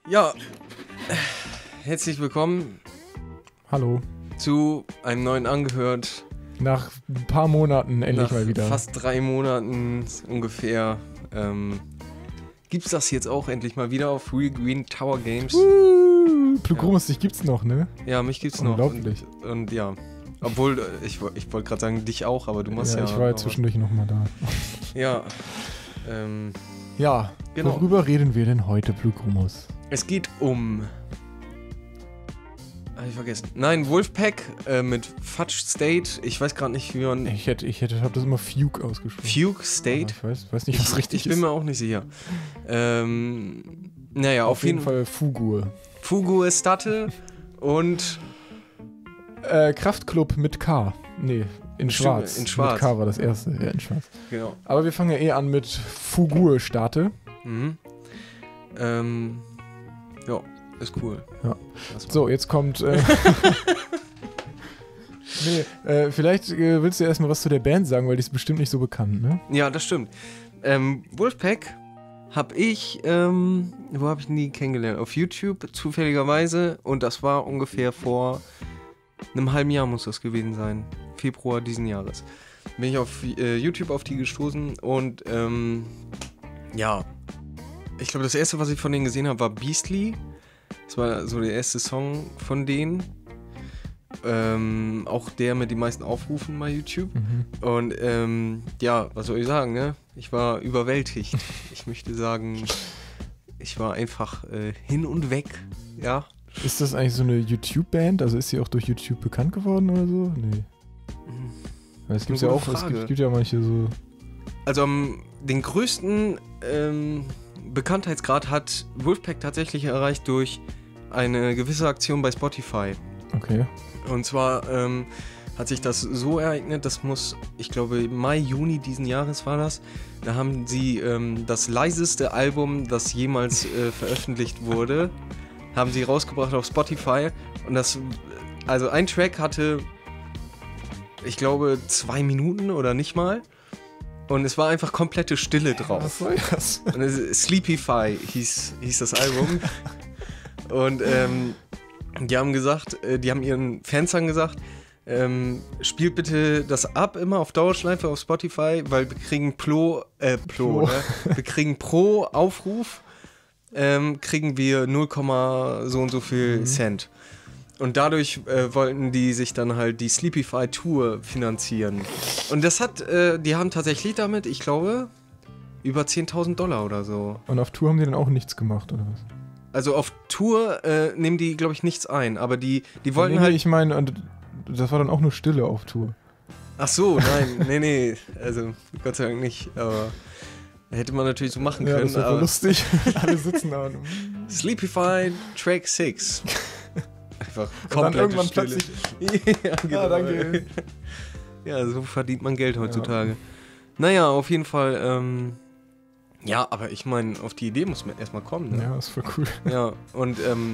Ja, herzlich willkommen. Hallo. Zu einem neuen Angehört. Nach ein paar Monaten endlich mal wieder. Fast 3 Monaten ungefähr. Gibt's das jetzt auch endlich mal wieder auf Real Green Tower Games? Plugromus, dich gibt's noch, ne? Ja, mich gibt's noch. Unglaublich. Und ja, obwohl, ich wollte gerade sagen, dich auch, aber du machst ja... Ich war ja zwischendurch nochmal da. Ja, ja, genau. Worüber reden wir denn heute, Plugromus? Es geht um... Hab ich vergessen. Nein, Wolfpack mit Fudge State. Ich weiß gerade nicht, wie man... Ich hab das immer Fugue ausgesprochen. Fugue State? Ich weiß nicht, was richtig ist. Ich bin mir auch nicht sicher. Naja, auf jeden Fall Fugur. Fugur State und... Kraftklub mit K. Nee, in Schwarz. In Schwarz. Mit K war das erste, ja, in Schwarz. Genau. Aber wir fangen ja an mit Fugur State. Mhm. Ja, ist cool. Ja. So, jetzt kommt... vielleicht willst du erstmal was zu der Band sagen, weil die ist bestimmt nicht so bekannt, ne? Ja, das stimmt. Wolfpack habe ich, wo habe ich die kennengelernt? Auf YouTube, zufälligerweise. Und das war ungefähr vor einem halben Jahr muss das gewesen sein. Februar diesen Jahres. Bin ich auf YouTube auf die gestoßen und, ja. Ich glaube, das erste, was ich von denen gesehen habe, war Beastly. Das war so der erste Song von denen. Auch der mit den meisten Aufrufen bei YouTube. Mhm. Und ja, was soll ich sagen, ne? Ich war überwältigt. Ich möchte sagen, ich war einfach hin und weg, ja. Ist das eigentlich so eine YouTube-Band? Also ist sie auch durch YouTube bekannt geworden oder so? Nee. Weil es gibt ja auch, es gibt ja manche so... Also den größten Bekanntheitsgrad hat Wolfpack tatsächlich erreicht durch eine gewisse Aktion bei Spotify. Okay. Und zwar hat sich das so ereignet, das muss, ich glaube, Mai, Juni diesen Jahres war das. Da haben sie das leiseste Album, das jemals veröffentlicht wurde, haben sie rausgebracht auf Spotify. Und also ein Track hatte, ich glaube, 2 Minuten oder nicht mal. Und es war einfach komplette Stille drauf. Was soll das? Und Sleepify hieß das Album. Und die haben gesagt, die haben ihren Fans dann gesagt, spielt bitte das ab immer auf Dauerschleife auf Spotify, weil wir kriegen ne? Wir kriegen pro Aufruf kriegen wir 0, so und so viel Cent. Und dadurch wollten die sich dann halt die Sleepify Tour finanzieren. Und das die haben tatsächlich damit, ich glaube, über $10.000 oder so. Und auf Tour haben die dann auch nichts gemacht, oder was? Also auf Tour nehmen die, glaube ich, nichts ein, aber die wollten halt... Ich meine, das war dann auch nur Stille auf Tour. Ach so, nein, nee, also Gott sei Dank nicht, aber hätte man natürlich so machen können. Ja, das war aber lustig, alle sitzen da und... Sleepify Track 6. Einfach komplett und dann irgendwann Stille. plötzlich... Ja, genau. danke. Ja, so verdient man Geld heutzutage. Ja. Naja, auf jeden Fall, ja, aber ich meine, auf die Idee muss man erstmal kommen, ne? Ja, ist voll cool. Ja, und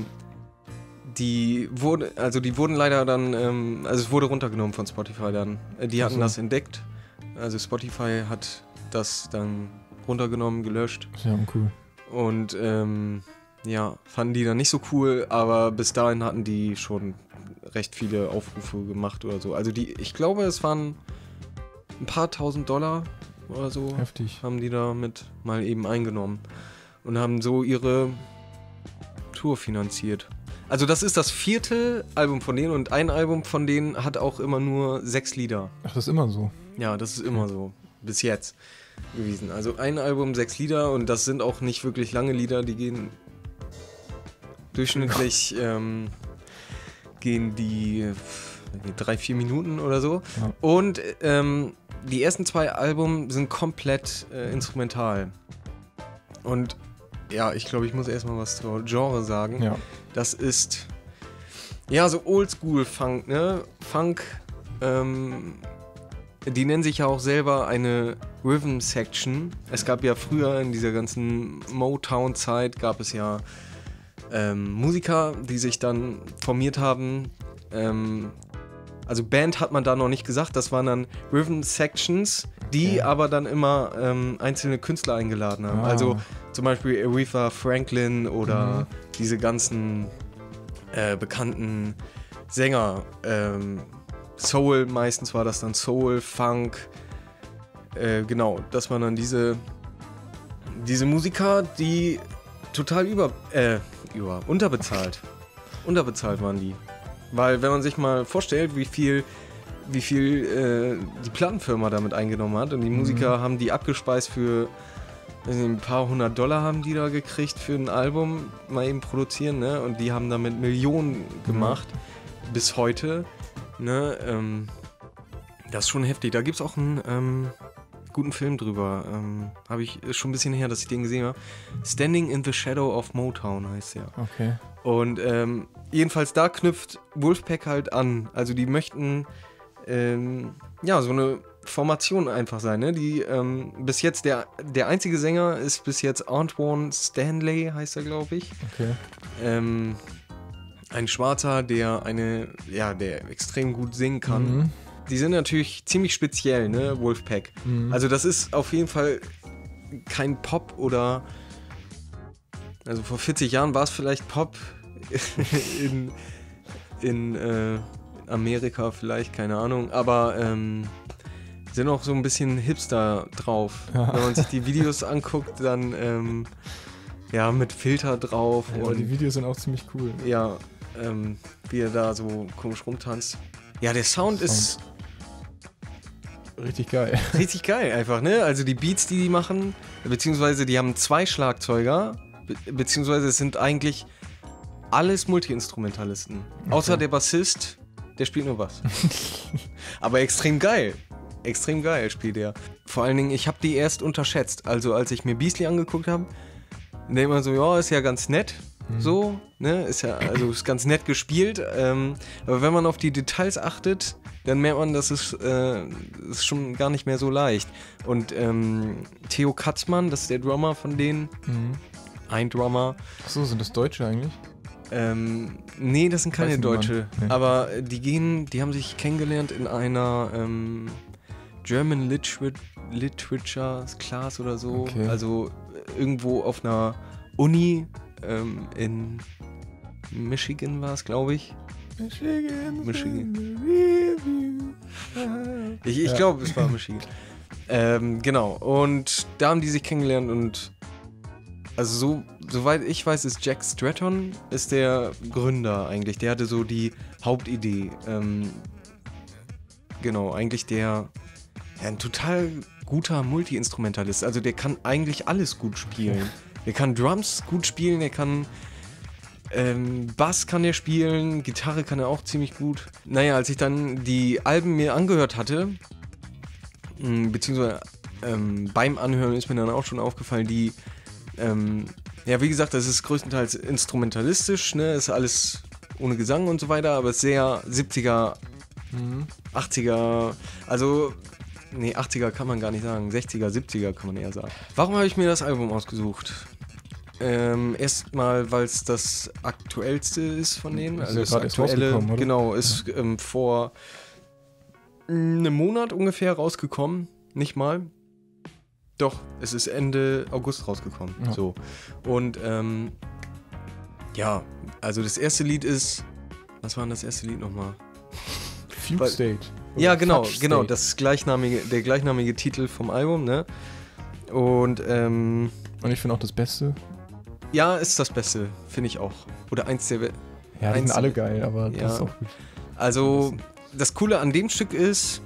die wurden leider dann, also es wurde runtergenommen von Spotify dann. Die hatten das entdeckt. Also Spotify hat das dann runtergenommen, gelöscht. Ja, uncool. Und ja, fanden die dann nicht so cool, aber bis dahin hatten die schon recht viele Aufrufe gemacht oder so. Also ich glaube, es waren ein paar $1.000 oder so. Heftig. Haben die damit mal eben eingenommen und haben so ihre Tour finanziert. Also das ist das 4. Album von denen und ein Album von denen hat auch immer nur 6 Lieder. Ach, das ist immer so? Ja, das ist immer so. Bis jetzt gewesen. Also ein Album, 6 Lieder und das sind auch nicht wirklich lange Lieder, die gehen durchschnittlich gehen die 3-4 Minuten oder so. Ja. Und die ersten 2 Alben sind komplett instrumental. Und ja, ich glaube, ich muss erstmal was zur Genre sagen. Ja. Das ist ja so Oldschool-Funk, ne? Funk, die nennen sich ja auch selber eine Rhythm Section. Es gab ja früher in dieser ganzen Motown-Zeit gab es ja Musiker, die sich dann formiert haben. Also Band hat man da noch nicht gesagt, das waren dann Rhythm Sections, die aber dann immer einzelne Künstler eingeladen haben. Also zum Beispiel Aretha Franklin oder diese ganzen bekannten Sänger. Soul, meistens war das dann Soul, Funk. Genau, das waren dann diese Musiker, die total unterbezahlt waren die. Weil wenn man sich mal vorstellt, wie viel die Plattenfirma damit eingenommen hat und die Musiker haben die abgespeist für ein paar $100 haben die da gekriegt für ein Album, mal eben produzieren, ne? Und die haben damit Millionen gemacht bis heute, ne? Das ist schon heftig. Da gibt es auch einen guten Film drüber. Ist schon ein bisschen her, dass ich den gesehen habe. Standing in the Shadow of Motown heißt der. Okay. Und jedenfalls da knüpft Wolfpack halt an. Also die möchten so eine Formation einfach sein, ne? Die bis jetzt der einzige Sänger ist bis jetzt Antoine Stanley, heißt er, glaube ich. Okay. Ein Schwarzer, der extrem gut singen kann. Die sind natürlich ziemlich speziell, ne, Wolfpack. Also das ist auf jeden Fall kein Pop oder, also vor 40 Jahren war es vielleicht Pop in Amerika vielleicht, keine Ahnung, aber sind auch so ein bisschen Hipster drauf. Ja. Wenn man sich die Videos anguckt, dann mit Filter drauf. Ja, und die Videos sind auch ziemlich cool. Ja, wie er da so komisch rumtanzt. Ja, der Sound ist richtig geil. Richtig geil einfach, ne? Also die Beats, die machen, beziehungsweise die haben 2 Schlagzeuger, beziehungsweise es sind eigentlich alles Multi-Instrumentalisten. Okay. Außer der Bassist, der spielt nur Bass. Aber extrem geil. Extrem geil spielt er. Vor allen Dingen, ich habe die erst unterschätzt. Also als ich mir Beasley angeguckt habe, denkt man so, ja, ist ja ganz nett. So, ne? Ist ganz nett gespielt. Aber wenn man auf die Details achtet, dann merkt man, dass es ist schon gar nicht mehr so leicht. Und Theo Katzmann, das ist der Drummer von denen. Ein Drummer. Achso, sind das Deutsche eigentlich? Nee, das sind keine Deutsche. Nee. Aber die haben sich kennengelernt in einer German Literature Class oder so. Okay. Also irgendwo auf einer Uni in Michigan war es, glaube ich. Michigan. Ich glaube, es war Michigan. Genau. Und da haben die sich kennengelernt und also soweit ich weiß, ist Jack Stratton ist der Gründer eigentlich. Der hatte so die Hauptidee. Genau, eigentlich ein total guter Multi-Instrumentalist. Also der kann eigentlich alles gut spielen. Der kann Drums gut spielen, der kann Bass kann er spielen, Gitarre kann er auch ziemlich gut. Naja, als ich dann die Alben mir angehört hatte, beziehungsweise beim Anhören ist mir dann auch schon aufgefallen, wie gesagt, das ist größtenteils instrumentalistisch, ne, ist alles ohne Gesang und so weiter, aber sehr 70er, 80er, also, nee, 80er kann man gar nicht sagen, 60er, 70er kann man eher sagen. Warum habe ich mir das Album ausgesucht? Erstmal, weil es das aktuellste ist von denen, also das aktuelle, genau, ist vor einem Monat ungefähr rausgekommen, nicht mal. Doch, es ist Ende August rausgekommen. Ja. So. Und also das erste Lied ist. Was war denn das erste Lied nochmal? Fugue State. Ja, genau, der gleichnamige Titel vom Album, ne? Und ich finde auch das Beste. Ja, ist das Beste, finde ich auch. Oder eins der. Ja, die sind alle geil, aber das ist auch gut. Also, das Coole an dem Stück ist.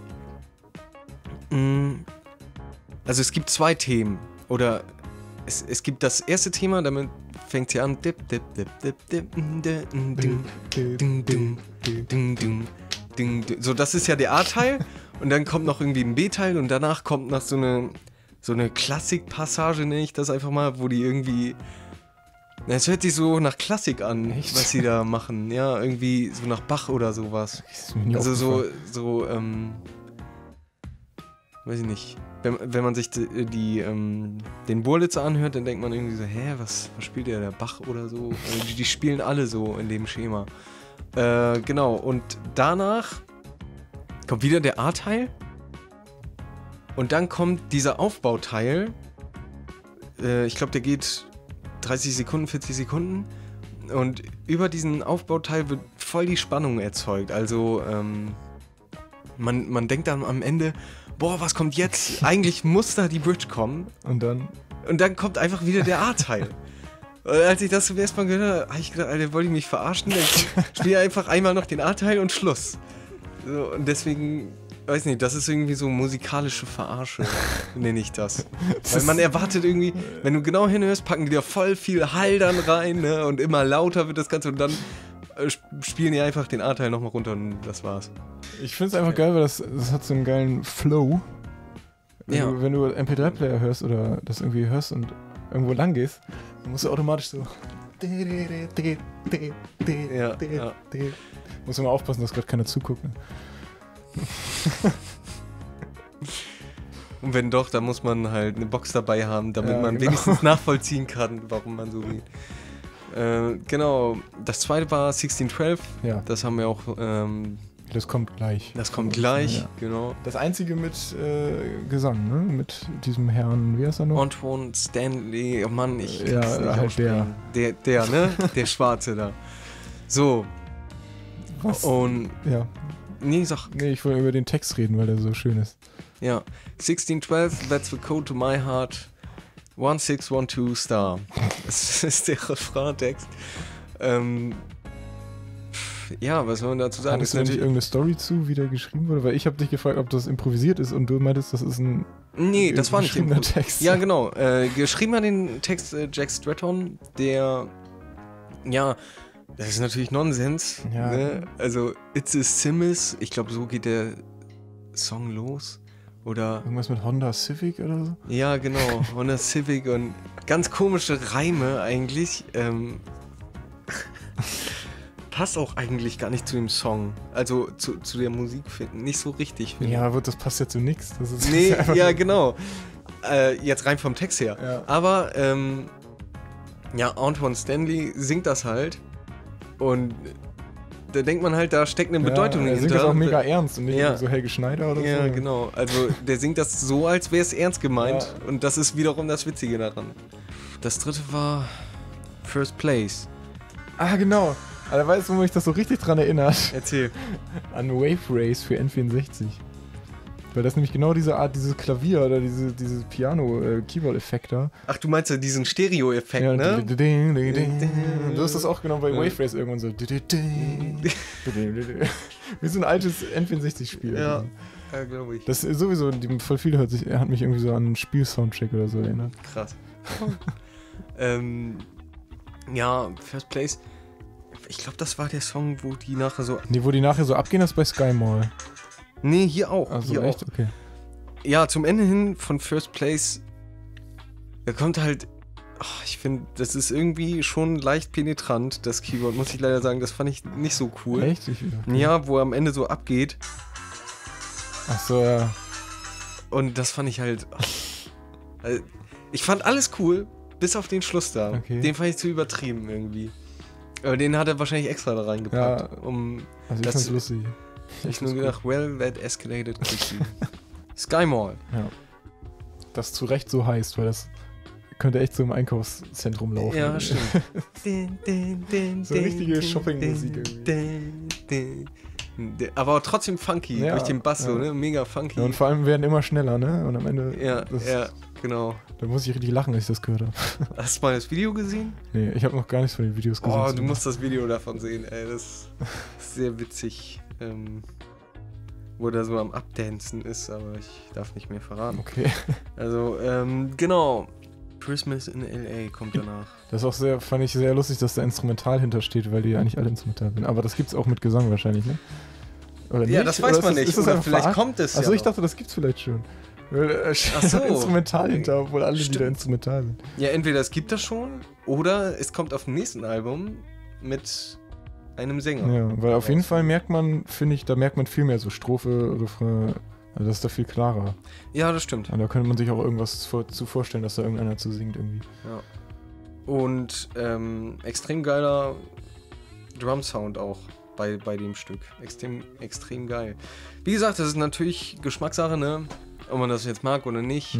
Also es gibt 2 Themen. Oder es gibt das erste Thema, damit fängt sie an. So, das ist ja der A-Teil. Und dann kommt noch irgendwie ein B-Teil. Und danach kommt noch so eine Klassik-Passage, nenne ich das einfach mal, wo die irgendwie. Es hört sich so nach Klassik an, echt? Was sie da machen. Ja, irgendwie so nach Bach oder sowas. Also weiß ich nicht. Wenn man sich den Wurlitzer anhört, dann denkt man irgendwie so, was spielt der Bach oder so? Also die spielen alle so in dem Schema. Genau, und danach kommt wieder der A-Teil. Und dann kommt dieser Aufbauteil. Ich glaube, der geht 30 Sekunden, 40 Sekunden. Und über diesen Aufbauteil wird voll die Spannung erzeugt. Also, man denkt dann am Ende, boah, was kommt jetzt? Eigentlich muss da die Bridge kommen. Und dann kommt einfach wieder der A-Teil. Und als ich das zum ersten Mal gehört habe, habe ich gedacht, Alter, wollte ich mich verarschen? Ich spiele einfach einmal noch den A-Teil und Schluss. So, und deswegen, weiß nicht, das ist irgendwie so musikalische Verarsche, nenne ich das. Weil man erwartet irgendwie, wenn du genau hinhörst, packen die da voll viel Hall dann rein, ne? Und immer lauter wird das Ganze und dann spielen die einfach den A-Teil nochmal runter und das war's. Ich finde es einfach geil, weil das hat so einen geilen Flow. Wenn du MP3-Player hörst oder das irgendwie hörst und irgendwo lang gehst, dann musst du automatisch so. Ja. Muss immer aufpassen, dass gerade keiner zuguckt. Ne? Und wenn doch, dann muss man halt eine Box dabei haben, damit man genau. wenigstens nachvollziehen kann, warum man so geht. Genau, das zweite war 1612. Ja. Das haben wir auch. Das kommt gleich. Das kommt gleich, genau. Das einzige mit Gesang, ne? Mit diesem Herrn, wie heißt er noch? Antoine Stanley, oh Mann, ich ja, kann's nicht halt aussprechen. Der, ne? Der Schwarze da. So. Was? Und. Ja. Nee, sag. Nee, ich wollte über den Text reden, weil der so schön ist. Ja. 1612, that's the code to my heart. 1612 star. Das ist der Refraintext. Ja, was soll man dazu sagen? Hattest du nicht irgendeine Story zu, wie der geschrieben wurde? Weil ich habe dich gefragt, ob das improvisiert ist und du meintest, das ist ein Nee, das war nicht geschriebener Text. Ja, genau. Geschrieben hat den Text Jack Stratton, der, ja, das ist natürlich Nonsens. Ja. Ne? Also, It's a Sims, ich glaube, so geht der Song los. Oder irgendwas mit Honda Civic oder so? Ja, genau. Honda Civic und ganz komische Reime eigentlich. Passt auch eigentlich gar nicht zu dem Song. Also zu der Musik nicht so richtig. Ja, aber das passt ja zu nichts. Nee, ja, genau. Jetzt rein vom Text her. Ja. Aber, ja, Antoine Stanley singt das halt. Und da denkt man halt, da steckt eine Bedeutung hinter. Er singt das auch mega ernst und nicht so Helge Schneider oder so. Ja, genau. Also der singt das so, als wäre es ernst gemeint. Ja. Und das ist wiederum das Witzige daran. Das dritte war First Place. Ah, genau. Also weißt du, wo mich das so richtig dran erinnert? Erzähl. An Wave Race für N64. Weil das nämlich genau diese Art, dieses Klavier oder diese Piano-Keyboard-Effekt da. Ach, du meinst ja diesen Stereo-Effekt, ja, ne? Du hast das auch genau bei Wave Race irgendwann so. Wie so ein altes N64-Spiel. Ja, glaube ich. Das ist sowieso, voll viele hat mich irgendwie so an einen Spiel-Soundtrack oder so erinnert. Krass. Ja, First Place. Ich glaube, das war der Song, wo die nachher so... Nee, wo die nachher so abgehen, das ist bei Sky Mall. Nee, hier auch. Also hier echt? auch. Okay. Ja, zum Ende hin von First Place, da kommt halt... Oh, ich finde, das ist irgendwie schon leicht penetrant, das Keyboard, muss ich leider sagen. Das fand ich nicht so cool. Echt? Okay. Ja, wo er am Ende so abgeht. Ach so, ja. Und das fand ich halt... Also, ich fand alles cool, bis auf den Schluss da. Okay. Den fand ich zu übertrieben irgendwie. Aber den hat er wahrscheinlich extra da reingepackt, also ich fand's lustig. Ich nur gedacht, well, that escalated quickly. Sky Mall. Ja. Das zu Recht so heißt, weil das könnte echt so im Einkaufszentrum laufen. Ja, stimmt. So richtige Shopping-Musik irgendwie. Aber trotzdem funky, durch den Bass so, ne? Mega funky. Ja, und vor allem werden immer schneller, ne? Und am Ende... Ja, genau. Da muss ich richtig lachen, als ich das gehört habe. Hast du mal das Video gesehen? Nee, ich habe noch gar nichts von den Videos gesehen. Oh, du musst das Video davon sehen, ey. Das ist sehr witzig. Wo der so am Abdancen ist, aber ich darf nicht mehr verraten. Okay. Also, genau. Christmas in L.A. kommt danach. Das ist auch fand ich sehr lustig, dass da Instrumental hintersteht, weil die ja nicht alle instrumental sind. Aber das gibt's auch mit Gesang wahrscheinlich, ne? Oder ja, nicht? das weiß man nicht. Ist das oder vielleicht kommt es ja. Achso, ich dachte, das gibt's vielleicht schon. Ach so. Instrumental hinter, obwohl alle Lieder instrumental sind. Ja, entweder es gibt das schon oder es kommt auf dem nächsten Album mit einem Sänger. Ja, weil auf jeden Fall merkt man, finde ich, da merkt man viel mehr so Strophe, Refrain. Also das ist da viel klarer. Ja, das stimmt. Und da könnte man sich auch irgendwas zu vorstellen, dass da irgendeiner zu singt irgendwie. Ja. Und extrem geiler Drum-Sound auch bei dem Stück. Extrem geil. Wie gesagt, das ist natürlich Geschmackssache, ne? ob man das jetzt mag oder nicht.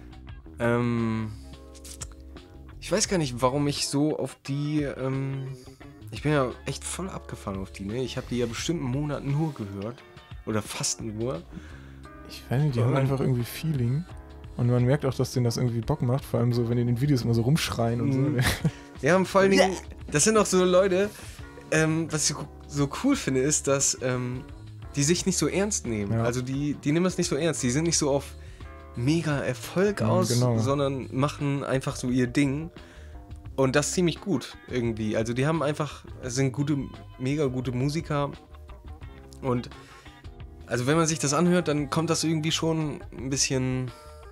Ich weiß gar nicht, warum ich so auf die, ich bin ja echt voll abgefahren auf die, ne? Ich habe die ja bestimmt einen Monat nur gehört. Oder fast nur. Ich weiß nicht, die haben einfach irgendwie Feeling. Und man merkt auch, dass denen das irgendwie Bock macht. Vor allem so, wenn die in den Videos immer so rumschreien und so. Ja, und vor allen Dingen, das sind auch so Leute, was ich so cool finde, ist, dass die sich nicht so ernst nehmen. Ja. Also die nehmen das nicht so ernst. Die sind nicht so auf mega Erfolg aus, sondern machen einfach so ihr Ding. Und das ziemlich gut irgendwie. Also die haben einfach, sind mega gute Musiker. Und also wenn man sich das anhört, dann kommt das irgendwie schon ein bisschen,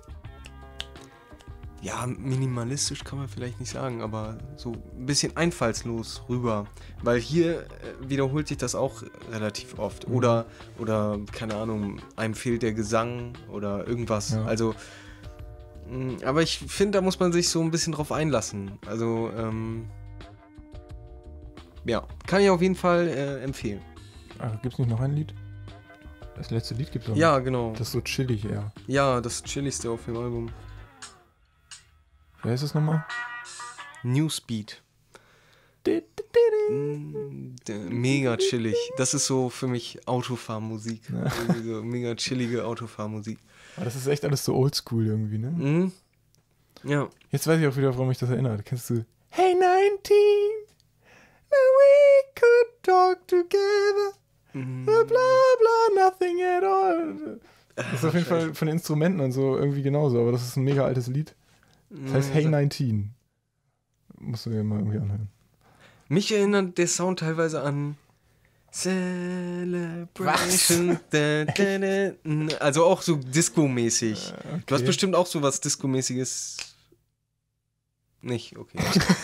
ja, minimalistisch kann man vielleicht nicht sagen, aber so ein bisschen einfallslos rüber. Weil hier wiederholt sich das auch relativ oft. Oder keine Ahnung, einem fehlt der Gesang oder irgendwas. Ja. Also, aber ich finde, da muss man sich so ein bisschen drauf einlassen. Also, ja, kann ich auf jeden Fall empfehlen. Gibt's nicht noch ein Lied? Das letzte Lied gibt's auch noch. Ja, genau. Das ist so chillig eher. Ja, das chilligste auf dem Album. Wer ist es nochmal? Newspeed. Mega chillig. Das ist so für mich Autofahrmusik. Ja. So mega chillige Autofahrmusik. Aber das ist echt alles so oldschool irgendwie, ne? Mhm. Ja. Jetzt weiß ich auch wieder, warum mich das erinnert. Kennst du Hey 19, now we could talk together. Bla bla, nothing at all. Das ist auf jeden Fall von den Instrumenten und so irgendwie genauso, aber das ist ein mega altes Lied. Das heißt Hey 19. Musst du dir mal irgendwie anhören. Mich erinnert der Sound teilweise an Celebration. Also auch so Disco-mäßig. Okay. Du hast bestimmt auch so was Disco-mäßiges. Nicht, okay.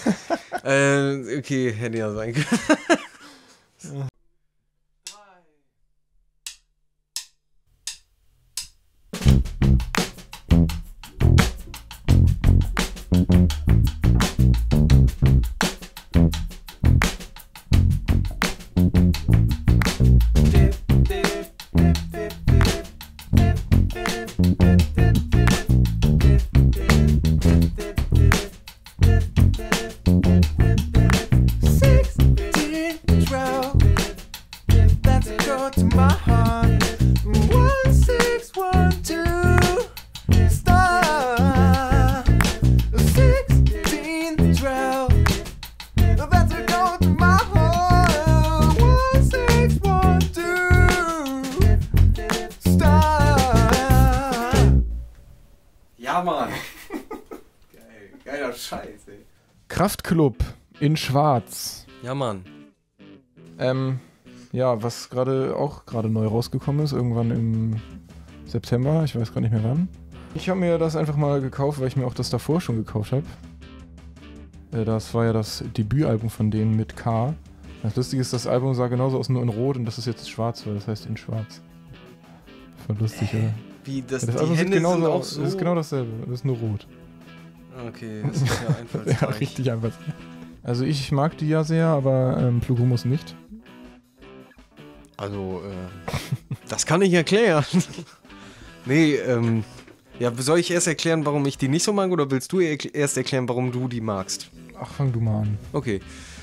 Okay, hätte ja sein können. Ja. Ja, Mann. Geil. Geiler Scheiß, ey. Kraftklub in Schwarz. Ja, Mann. Ja, was gerade neu rausgekommen ist, irgendwann im September, ich weiß gar nicht mehr wann. Ich habe mir das einfach mal gekauft, weil ich mir auch das davor schon gekauft habe. Das war ja das Debütalbum von denen mit K. Das Lustige ist, das Album sah genauso aus, nur in Rot, und das ist jetzt schwarz, weil das heißt in Schwarz. Voll lustig, oder? Wie, das, ja, das die Album Hände genauso sind auch so... Das ist genau dasselbe, das ist nur rot. Okay, das ist ja einfallsreich. Ja, richtig einfallsreich. Also ich mag die ja sehr, aber Plugumus nicht. Also, das kann ich erklären. Nee, ja, soll ich erst erklären, warum ich die nicht so mag, oder willst du erst erklären, warum du die magst? Ach, fang du mal an. Okay.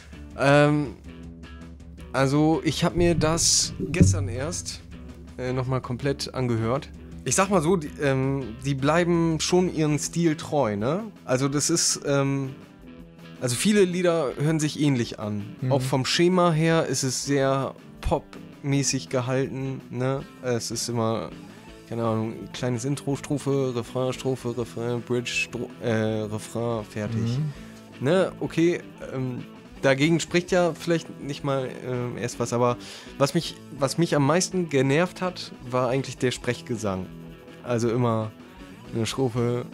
Also, ich habe mir das gestern erst nochmal komplett angehört. Ich sag mal so, die bleiben schon ihren Stil treu, ne? Also das ist, also viele Lieder hören sich ähnlich an. Mhm. Auch vom Schema her ist es sehr popmäßig gehalten, ne? Es ist immer, keine Ahnung, kleines Intro, Strophe, Refrain, Bridge, Refrain, fertig. Mhm. Ne? Okay, dagegen spricht ja vielleicht nicht mal erst was, aber was mich am meisten genervt hat, war eigentlich der Sprechgesang. Also immer eine Strophe.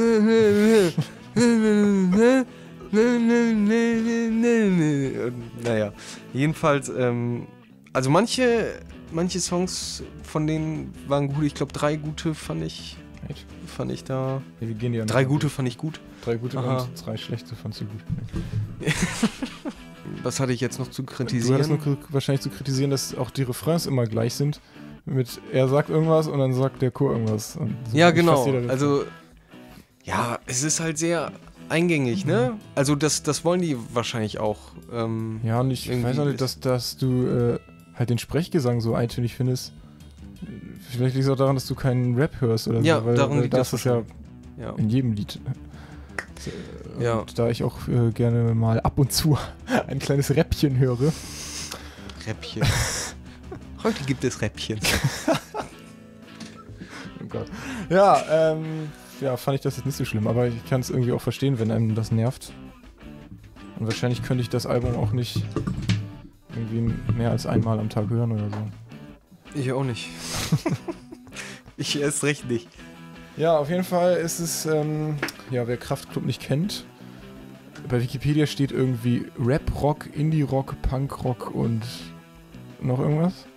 Naja, jedenfalls, also manche Songs von denen waren gut. Ich glaube, 3 gute fand ich da. Ja, wie gehen die 3 gute fand ich gut. 3 gute und 3 schlechte fandst du gut. Was hatte ich jetzt noch zu kritisieren? Du hattest noch wahrscheinlich zu kritisieren, dass auch die Refrains immer gleich sind. er sagt irgendwas und dann sagt der Chor irgendwas. Und so Ja, fast genau. jeder dazu. Also, ja, es ist halt sehr eingängig, ne? Also das wollen die wahrscheinlich auch. Ja, und ich weiß auch nicht, dass du halt den Sprechgesang so eintönig findest. Vielleicht liegt es auch daran, dass du keinen Rap hörst oder Ja, so. daran liegt das das ist ja ja. in jedem Lied. Ja. Und da ich auch gerne mal ab und zu ein kleines Räppchen höre. Räppchen. Heute gibt es Räppchen. Oh Gott. Ja, fand ich das jetzt nicht so schlimm, aber ich kann es irgendwie auch verstehen, wenn einem das nervt. Und wahrscheinlich könnte ich das Album auch nicht irgendwie mehr als einmal am Tag hören oder so. Ich auch nicht. Ich erst recht nicht. Ja, auf jeden Fall ist es, wer Kraftklub nicht kennt, bei Wikipedia steht irgendwie Rap-Rock, Indie-Rock, Punk-Rock und noch irgendwas.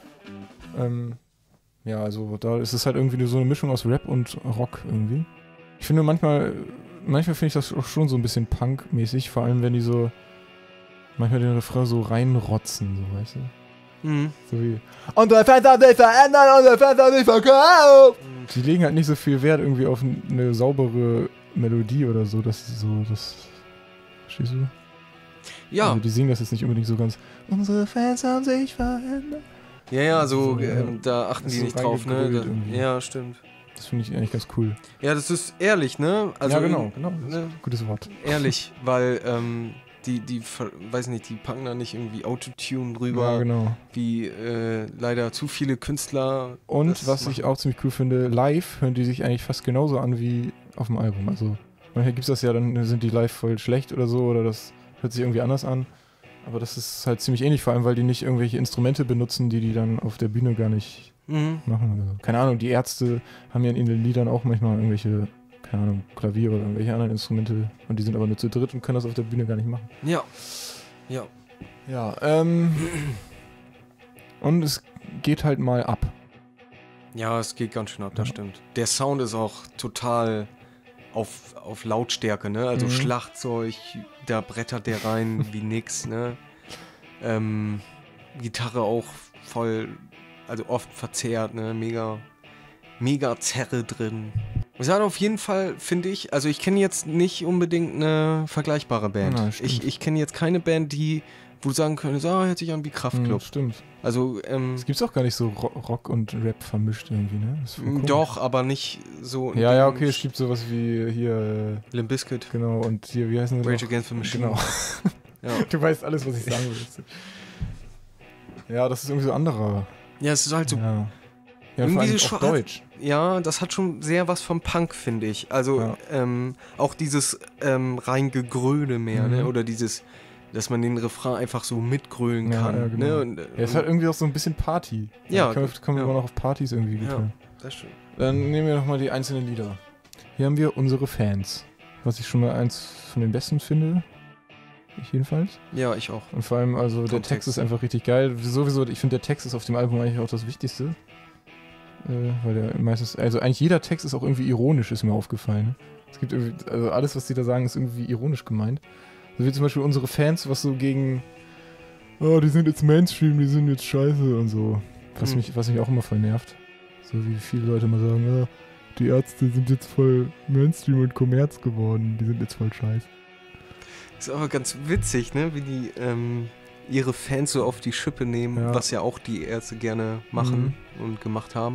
Also da ist es halt irgendwie so eine Mischung aus Rap und Rock irgendwie. Ich finde manchmal finde ich das auch schon so ein bisschen Punk-mäßig, vor allem wenn die so manchmal den Refrain so reinrotzen, so, weißt du? Mhm. So wie unsere Fans haben sich verändert, unsere Fans haben sich verkauft. Die legen halt nicht so viel Wert irgendwie auf eine saubere Melodie oder so, verstehst du? Ja. Also die singen das jetzt nicht unbedingt so ganz. Unsere Fans haben sich verändert. Ja, so, So, da achten die so nicht drauf, ne? reingegrölt irgendwie. Ja, stimmt. Das finde ich eigentlich ganz cool. Ja, das ist ehrlich, ne? Also, ja, genau. Ne? Gutes Wort. Ehrlich, weil, weiß nicht, die packen da nicht irgendwie Autotune drüber, Ja, genau. wie leider zu viele Künstler. Und was ich auch ziemlich cool finde, live hören die sich eigentlich fast genauso an wie auf dem Album. Also manchmal gibt es das ja, dann sind die live voll schlecht oder so, oder das hört sich irgendwie anders an. Aber das ist halt ziemlich ähnlich, vor allem, weil die nicht irgendwelche Instrumente benutzen, die dann auf der Bühne gar nicht machen oder so. Keine Ahnung, die Ärzte haben ja in den Liedern auch manchmal irgendwelche, keine Ahnung, Klavier oder irgendwelche anderen Instrumente und die sind aber nur zu dritt und können das auf der Bühne gar nicht machen. Ja. Ja. Ja, und es geht halt mal ab. Ja, es geht ganz schön ab, das stimmt. Der Sound ist auch total auf Lautstärke, ne? Also Schlagzeug, da brettert der rein wie nix, ne? Gitarre auch voll, also oft verzerrt, ne? Mega Zerre drin. Es hat auf jeden Fall, finde ich, also ich kenne jetzt nicht unbedingt eine vergleichbare Band. Ja, ich kenne jetzt keine Band, wo du sagen könntest, hört sich an wie Kraftklub. Stimmt. Also, es gibt's auch gar nicht so Rock und Rap vermischt irgendwie, ne? Das ist voll komisch. Doch, aber nicht so. Ja, okay, es gibt sowas wie hier. Limp Bizkit. Genau, und hier, wie heißen die? Rage Against the Machine. Genau. Ja. Du weißt alles, was ich sagen will. Ja, das ist irgendwie so anderer. Ja, es ist halt so. Ja, und vor allem so auf Deutsch. Ja, das hat schon sehr was vom Punk, finde ich. Also, auch dieses Reingegröle mehr, ne? Oder dieses, dass man den Refrain einfach so mitgrölen kann. Ja, genau. Ne? Und, ist halt irgendwie auch so ein bisschen Party. Ja. Können wir immer noch auf Partys irgendwie getan. Ja, das stimmt. Dann nehmen wir nochmal die einzelnen Lieder. Hier haben wir unsere Fans. Was ich schon mal eins von den besten finde. Ich jedenfalls. Ja, ich auch. Und vor allem, also der Text ist einfach richtig geil. Sowieso, ich finde der Text ist auf dem Album eigentlich auch das Wichtigste. Weil der meistens, also eigentlich jeder Text ist auch irgendwie ironisch, ist mir aufgefallen. Ne? Es gibt irgendwie, also alles, was die da sagen, ist irgendwie ironisch gemeint. So wie zum Beispiel unsere Fans, was so gegen, die sind jetzt Mainstream, die sind jetzt scheiße und so. Was mich auch immer voll nervt. So wie viele Leute immer sagen, die Ärzte sind jetzt voll Mainstream und Kommerz geworden, die sind jetzt voll scheiße. Ist aber ganz witzig, ne, wie die ihre Fans so auf die Schippe nehmen, was ja auch die Ärzte gerne machen und gemacht haben.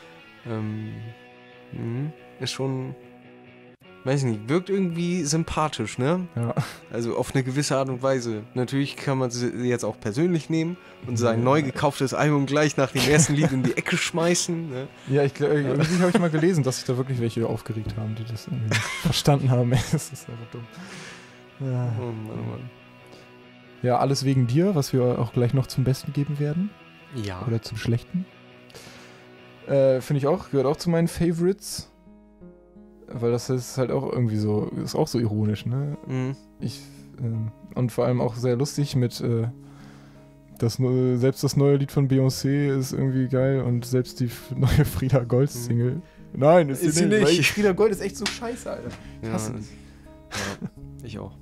Ist schon, weiß ich nicht, wirkt irgendwie sympathisch, ne? Ja. Also auf eine gewisse Art und Weise. Natürlich kann man sie jetzt auch persönlich nehmen und sein neu gekauftes Album gleich nach dem ersten Lied in die Ecke schmeißen. Ne? Ja, irgendwie habe ich mal gelesen, dass sich da wirklich welche aufgeregt haben, die das irgendwie nicht verstanden haben. Das ist einfach dumm. Ja. Oh Mann, oh Mann. Ja, alles wegen dir, was wir auch gleich noch zum Besten geben werden. Ja. Oder zum Schlechten. Finde ich auch, gehört auch zu meinen Favorites. Weil das ist halt auch irgendwie so, ist auch so ironisch, ne? Und vor allem auch sehr lustig mit, selbst das neue Lied von Beyoncé ist irgendwie geil und selbst die neue Frieda Gold-Single. Nein, ist sie nicht. Weil Frieda Gold ist echt so scheiße, Alter. Ich hasse die. Ja, ich auch.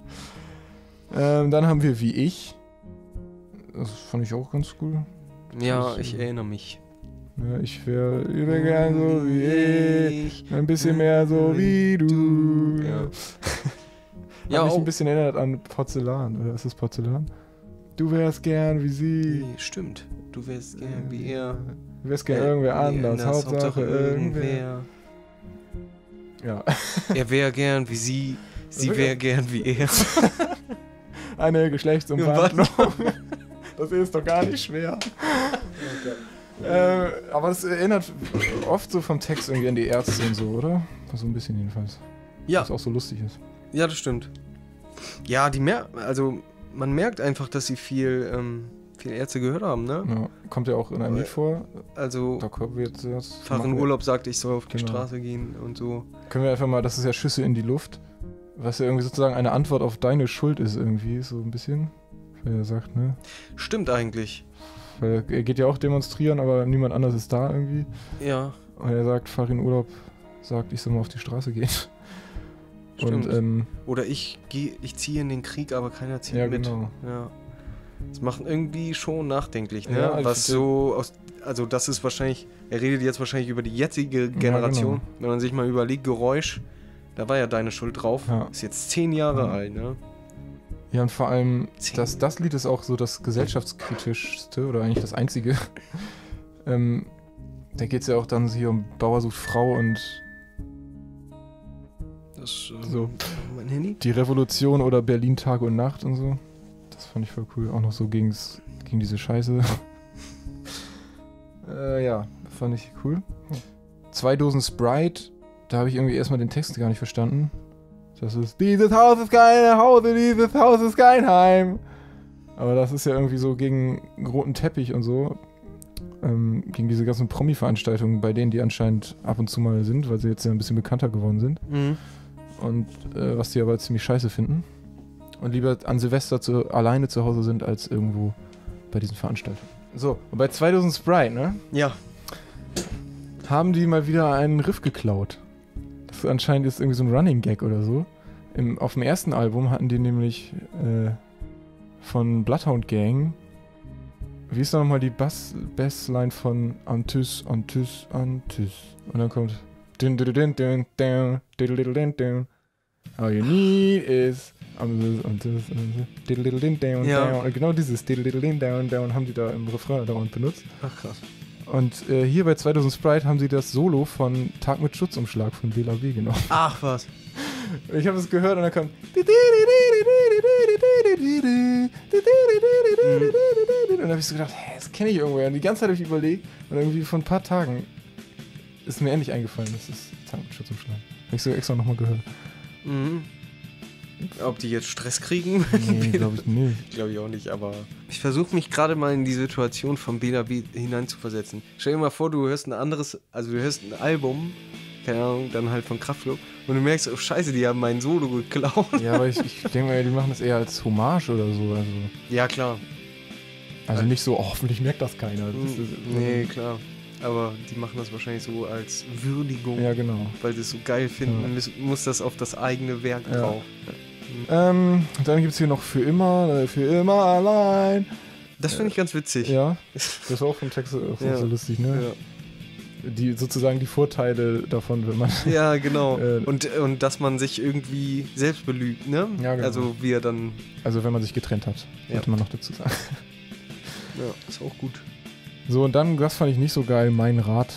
Dann haben wir Wie ich. Das fand ich auch ganz cool. Ja, ich erinnere mich. Ne, ich wäre gern so wie ich, ein bisschen mehr so wie du. Ja. Hat mich ein bisschen erinnert an Porzellan, oder ist das Porzellan? Du wärst gern wie sie. Nee, stimmt. Du wärst gern wie er. Du wärst gern irgendwer anders. Hauptsache irgendwer. Ja. Er wäre gern wie sie. Sie wäre gern wie er. Eine Geschlechtsumwandlung. Das ist doch gar nicht schwer. Aber das erinnert oft so vom Text irgendwie an die Ärzte und so, oder? So ein bisschen jedenfalls. Ja. Was auch so lustig ist. Ja, das stimmt. Ja, man merkt einfach, dass sie viel Ärzte gehört haben, ne? Ja, kommt ja auch in einem Lied vor. Also, da kommen wir jetzt Fahre in Urlaub sagt, ich soll auf die Straße gehen und so. Können wir einfach mal, das ist ja Schüsse in die Luft, was ja irgendwie sozusagen eine Antwort auf deine Schuld ist irgendwie, so ein bisschen. Weil er sagt, ne? Stimmt eigentlich. Weil er geht ja auch demonstrieren, aber niemand anders ist da irgendwie. Ja. Und er sagt, fahr in Urlaub, sagt, ich soll mal auf die Straße gehen. Stimmt. Und, oder ich ziehe in den Krieg, aber keiner zieht mit. Genau. Ja. Das macht irgendwie schon nachdenklich, ne? Ja, was so also das ist wahrscheinlich, er redet jetzt wahrscheinlich über die jetzige Generation. Ja, genau. Wenn man sich mal überlegt, Geräusch, da war ja deine Schuld drauf. Ja. Ist jetzt 10 Jahre alt, ne? Ja, und vor allem, das Lied ist auch so das gesellschaftskritischste oder eigentlich das einzige. Da geht es ja auch dann hier um Bauer sucht Frau und das so mein Handy? Die Revolution oder Berlin Tag und Nacht und so. Das fand ich voll cool. Auch noch so gegen diese Scheiße. Ja, fand ich cool. 2 Dosen Sprite, da habe ich irgendwie erstmal den Text gar nicht verstanden. Das ist, dieses Haus ist kein Hause, dieses Haus ist kein Heim. Aber das ist ja irgendwie so gegen roten Teppich und so. Gegen diese ganzen Promi-Veranstaltungen, bei denen die anscheinend ab und zu mal sind, weil sie jetzt ja ein bisschen bekannter geworden sind. Mhm. Und was die aber ziemlich scheiße finden. Und lieber an Silvester alleine zu Hause sind, als irgendwo bei diesen Veranstaltungen. So, und bei 2 Dosen Sprite, ne? Ja. Haben die mal wieder einen Riff geklaut. Das anscheinend ist irgendwie so ein Running Gag oder so. Auf dem ersten Album hatten die nämlich von Bloodhound Gang, wie ist da nochmal die Bassline von Antus, Antus, Antus. Und dann kommt all you need is ja. Genau dieses haben die da im Refrain dauernd benutzt. Ach krass. Und hier bei 2000 Sprite haben sie das Solo von Tag mit Schutzumschlag von Bela B genommen. Ach was. Ich habe es gehört und dann kam und dann habe ich so gedacht, hä, das kenne ich irgendwoher. Und die ganze Zeit habe ich überlegt und irgendwie vor ein paar Tagen ist mir endlich eingefallen, das ist Tag mit Schutzumschlag. Habe ich so extra nochmal gehört. Mhm. Ob die jetzt Stress kriegen? Nee, glaube ich nicht. Glaube ich auch nicht, aber ich versuche mich gerade mal in die Situation von Bela B hineinzuversetzen. Stell dir mal vor, du hörst ein Album, keine Ahnung, dann halt von Kraftklub und du merkst, oh scheiße, die haben mein Solo geklaut. Ja, aber ich denke mal, die machen das eher als Hommage oder so. Also. Ja, klar. Also nicht so, hoffentlich merkt das keiner. Nee, klar. Aber die machen das wahrscheinlich so als Würdigung. Ja, genau. Weil sie es so geil finden, muss das auf das eigene Werk drauf. Dann gibt es hier noch für immer allein. Das finde ich ganz witzig. Ja, das ist auch vom Text auch so lustig, ne? Ja. Die sozusagen die Vorteile davon, wenn man... Ja, genau. Und dass man sich irgendwie selbst belügt, ne? Ja, genau. Also wie er dann... Also wenn man sich getrennt hat, sollte man noch dazu sagen. Ja, ist auch gut. So, und dann, das fand ich nicht so geil, Mein Rad.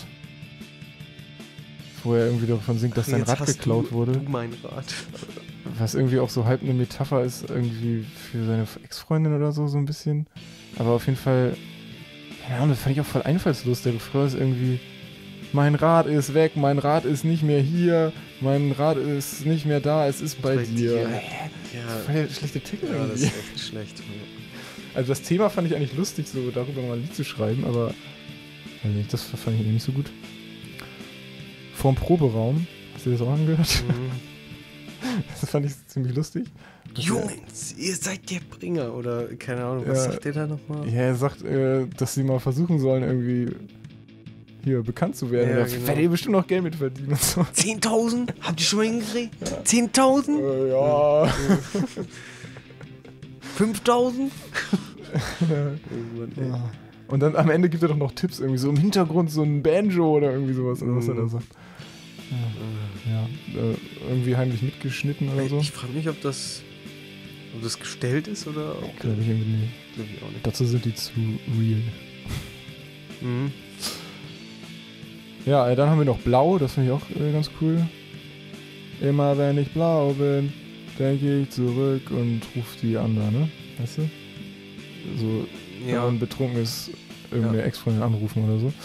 Wo er irgendwie davon singt, dass sein Rad geklaut wurde. Du mein Rad. Was irgendwie auch so halb eine Metapher ist, irgendwie für seine Ex-Freundin oder so ein bisschen. Aber auf jeden Fall, keine Ahnung, das fand ich auch voll einfallslos. Der Refrain ist irgendwie, mein Rad ist weg, mein Rad ist nicht mehr hier, mein Rad ist nicht mehr da, es ist bei dir. Ja. Voll der schlechte Titel irgendwie. Ja, das ist echt schlecht. Also das Thema fand ich eigentlich lustig, so darüber mal ein Lied zu schreiben, aber das fand ich irgendwie nicht so gut. Vorm Proberaum, hast du das auch angehört? Das fand ich ziemlich lustig. Jungs, ihr seid der Bringer, oder keine Ahnung, was sagt der da nochmal? Ja, er sagt, dass sie mal versuchen sollen, irgendwie hier bekannt zu werden. Ja, genau. Werdet ihr bestimmt noch Geld mit verdienen und so. 10.000? Habt ihr schon mal hingekriegt? Ja. 10.000? Ja. 5.000? Und dann am Ende gibt er doch noch Tipps, irgendwie so im Hintergrund so ein Banjo oder irgendwie sowas, oder was er da sagt. Irgendwie heimlich mitgeschnitten oder so. Ich frage mich, ob das gestellt ist oder... Glaube ich irgendwie nicht. Glaube ich auch nicht. Dazu sind die zu real. Mhm. Ja, dann haben wir noch Blau, das finde ich auch ganz cool. Immer wenn ich blau bin, denke ich zurück und ruf die an da, ne? Weißt du? So, wenn man betrunken ist, irgendeine Ex-Freundin anrufen oder so.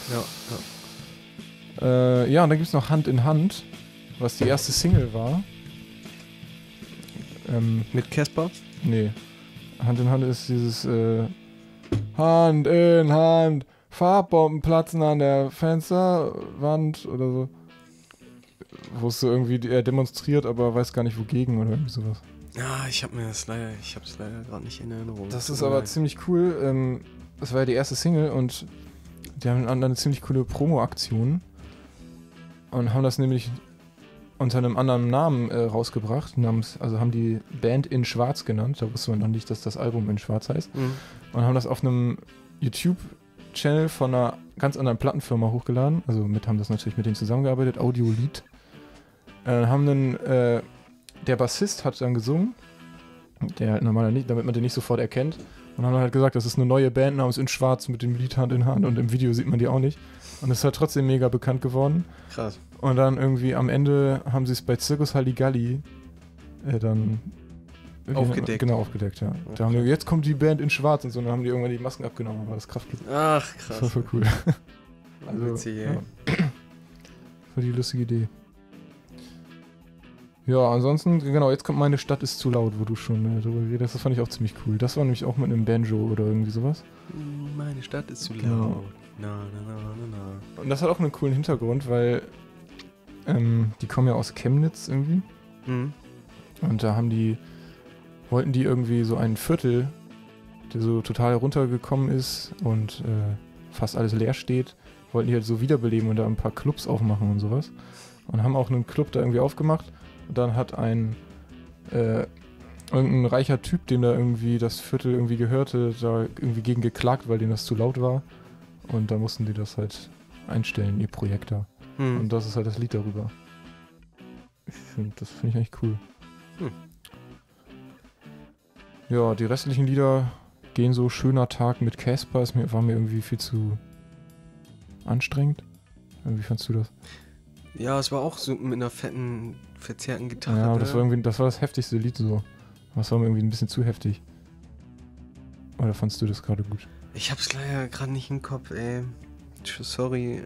Ja, und dann gibt es noch Hand in Hand, was die erste Single war. Mit Casper? Nee. Hand in Hand ist dieses Hand in Hand, Farbbomben platzen an der Fensterwand oder so. Wo es so irgendwie er demonstriert, aber weiß gar nicht wogegen oder irgendwie sowas. Ja, ich habe es leider gerade nicht in Erinnerung. Das ist aber ziemlich cool. Das war ja die erste Single und die haben dann eine ziemlich coole Promo-Aktion und haben das nämlich unter einem anderen Namen rausgebracht. Also haben die Band in Schwarz genannt. Da wusste man noch nicht, dass das Album in Schwarz heißt. Mhm. Und haben das auf einem YouTube-Channel von einer ganz anderen Plattenfirma hochgeladen. Also haben das natürlich mit denen zusammengearbeitet. Audiolied. Haben dann der Bassist hat dann gesungen, der halt normalerweise nicht, damit man den nicht sofort erkennt. Und haben halt gesagt, das ist eine neue Band namens In Schwarz mit dem Lied Hand in Hand und im Video sieht man die auch nicht. Und es ist halt trotzdem mega bekannt geworden. Krass. Und dann irgendwie am Ende haben sie es bei Circus Halligalli dann aufgedeckt. Genau, aufgedeckt, ja. Okay. Da haben die, jetzt kommt die Band in Schwarz und so, dann haben die irgendwann die Masken abgenommen, war das Kraftclub. Ach, krass. Das war voll cool. Also, witzig, ey. Ja. Voll die lustige Idee. Ja, ansonsten, genau, jetzt kommt Meine Stadt ist zu laut, wo du schon drüber redest. Das fand ich auch ziemlich cool. Das war nämlich auch mit einem Banjo oder irgendwie sowas. Meine Stadt ist zu laut. Genau. Na. Und das hat auch einen coolen Hintergrund, weil die kommen ja aus Chemnitz irgendwie. Mhm. Und da wollten die irgendwie so ein Viertel, der so total runtergekommen ist und fast alles leer steht, wollten die halt so wiederbeleben und da ein paar Clubs aufmachen und sowas. Und haben auch einen Club da irgendwie aufgemacht. Und dann hat irgendein reicher Typ, dem da irgendwie das Viertel irgendwie gehörte, da irgendwie gegen geklagt, weil denen das zu laut war. Und da mussten die das halt einstellen, ihr Projekt da. Und das ist halt das Lied darüber. Das finde ich eigentlich cool. Ja, die restlichen Lieder gehen so Schöner Tag mit Casper, war mir irgendwie viel zu anstrengend. Wie fandst du das? Ja, es war auch so mit einer fetten, verzerrten Gitarre. Ja, aber das war das heftigste Lied so. Das war mir irgendwie ein bisschen zu heftig. Oder fandst du das gerade gut? Ich hab's leider gerade nicht im Kopf, ey. Sorry.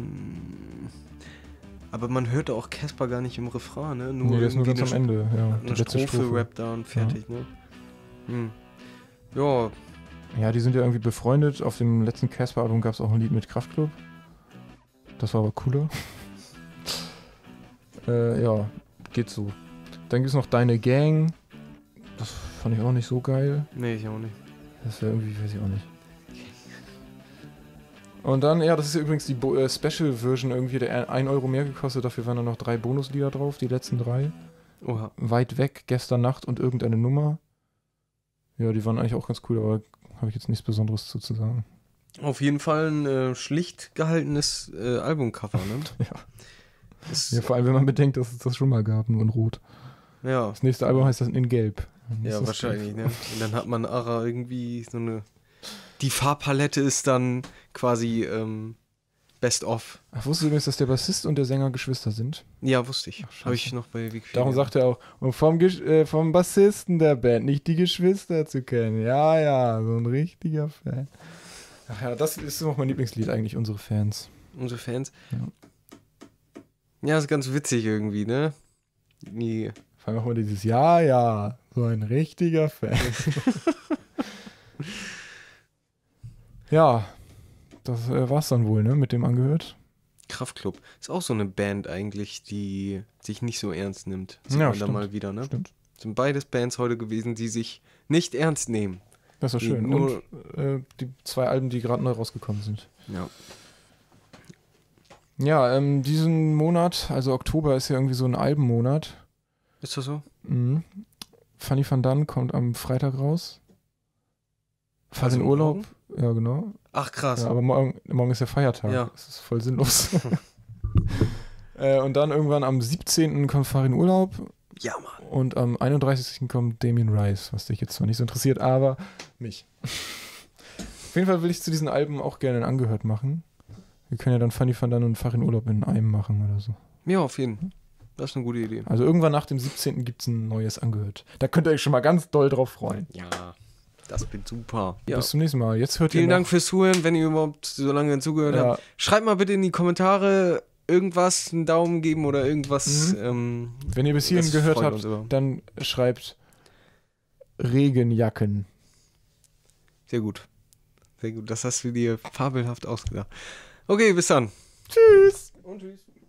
Aber man hörte auch Casper gar nicht im Refrain, ne? Nee, der ist nur ganz am Ende, ja. Eine Strophe, Rap da und fertig, ja. Ne? Ja. Ja, die sind ja irgendwie befreundet. Auf dem letzten Casper-Album gab es auch ein Lied mit Kraftklub. Das war aber cooler. Ja, geht so. Dann gibt's noch Deine Gang. Das fand ich auch nicht so geil. Nee, ich auch nicht. Das wäre irgendwie, weiß ich auch nicht. Und dann, ja, das ist ja übrigens die Special-Version irgendwie, der 1 Euro mehr gekostet. Dafür waren dann noch 3 Bonuslieder drauf, die letzten 3. Oha. Weit weg, Gestern Nacht und Irgendeine Nummer. Ja, die waren eigentlich auch ganz cool, aber habe ich jetzt nichts Besonderes zu sagen. Auf jeden Fall ein schlicht gehaltenes Albumcover, ne? Ja, vor allem, wenn man bedenkt, dass es das schon mal gab, nur in Rot. Ja. Das nächste Album heißt das in Gelb. Ja, wahrscheinlich, ne? Und dann hat man irgendwie so eine... Die Farbpalette ist dann quasi Best of. Ach, wusstest du übrigens, dass der Bassist und der Sänger Geschwister sind? Ja, wusste ich. Habe ich noch bei Wikipedia. Darum sagt er auch, um vom Bassisten der Band nicht die Geschwister zu kennen. Ja, so ein richtiger Fan. Ach ja, das ist noch mein Lieblingslied eigentlich, Unsere Fans. Unsere Fans? Ja. Ja, ist ganz witzig irgendwie, ne? Vor allem auch mal dieses Ja, so ein richtiger Fan. Ja, das war's dann wohl, ne? Mit dem angehört. Kraftklub. Ist auch so eine Band eigentlich, die sich nicht so ernst nimmt. Sieht ja, man stimmt. da mal wieder, ne? Stimmt. Sind beides Bands heute gewesen, die sich nicht ernst nehmen. Das ist schön. Und die 2 Alben, die gerade neu rausgekommen sind. Ja. Ja, diesen Monat, also Oktober ist ja irgendwie so ein Albenmonat. Ist das so? Mhm. Fanny van Dan kommt am Freitag raus. Fahr in Urlaub. Ja, genau. Ach, krass. Ja, aber morgen ist ja Feiertag. Ja. Das ist voll sinnlos. Und dann irgendwann am 17. kommt Farin Urlaub. Ja, Mann. Und am 31. kommt Damien Rice, was dich jetzt zwar nicht so interessiert, aber mich. Auf jeden Fall will ich zu diesen Alben auch gerne ein Angehört machen. Wir können ja dann Fanny van Dan und Farin Urlaub in einem machen oder so. Ja, auf jeden Fall. Das ist eine gute Idee. Also irgendwann nach dem 17. gibt es ein neues Angehört. Da könnt ihr euch schon mal ganz doll drauf freuen. Ja, das wird super. Ja. Bis zum nächsten Mal. Jetzt hört Vielen ihr Dank fürs Zuhören, wenn ihr überhaupt so lange zugehört Ja. habt. Schreibt mal bitte in die Kommentare irgendwas, einen Daumen geben oder irgendwas. Wenn ihr bis hierhin das gehört freut habt, uns immer. dann schreibt Regenjacken. Sehr gut. Sehr gut. Das hast du dir fabelhaft ausgedacht. Okay, bis dann. Tschüss. Und tschüss.